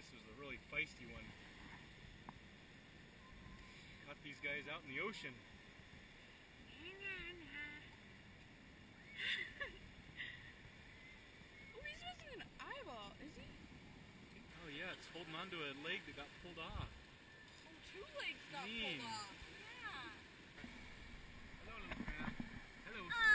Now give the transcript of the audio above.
this was a really feisty one. Got these guys out in the ocean. Oh, he's missing an eyeball, is he? Oh yeah, it's holding onto a leg that got pulled off. Oh, two legs got pulled off. Yeah. Hello, little crab. Hello.